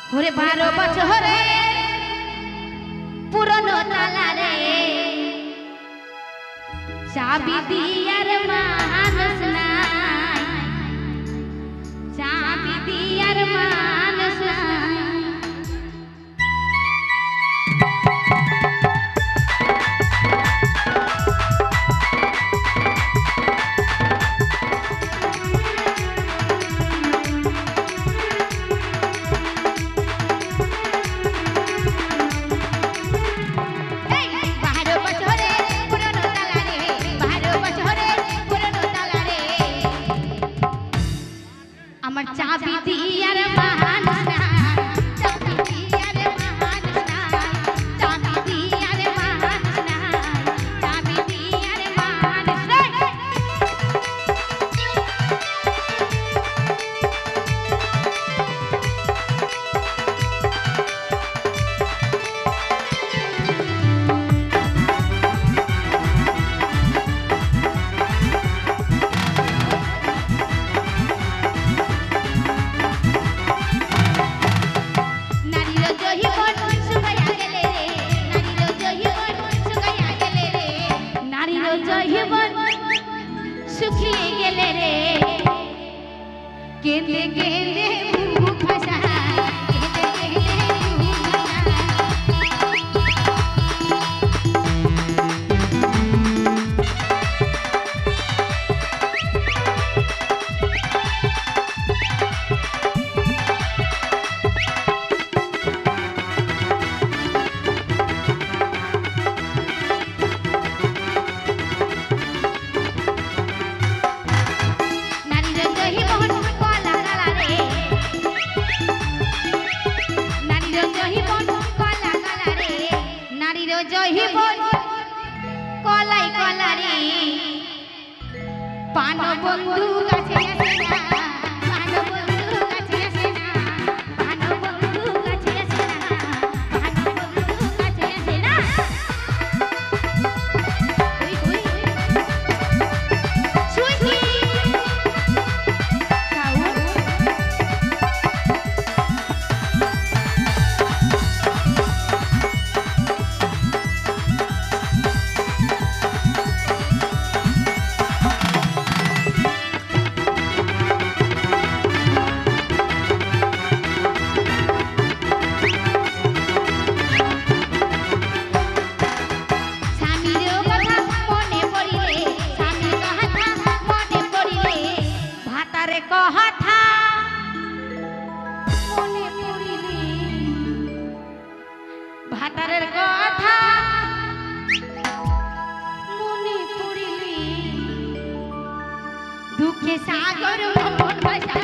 ওরে 12 বছরে পুরনো তালা রে চাবি দিয়ার মানুষ নাই চাবি দিয়ার মানুষ নাই चाबी दियार महानुष नाई चाबी दियार महानुष नाई चाबी दियार महानुष नाई चाबी दियार महानुष नाई सुखिए गेले रे केंदे केंदे मुख भाषा কলাই কলারে পান বন্ধু গাছে আসে না পান বন্ধু গাছে আসে না পান বন্ধু গাছে আসে না পান বন্ধু গাছে আসে না ওই ওই সুইটি ভাতারের কথা মনে পড়িলে দুঃখে সাগর মন ভাষা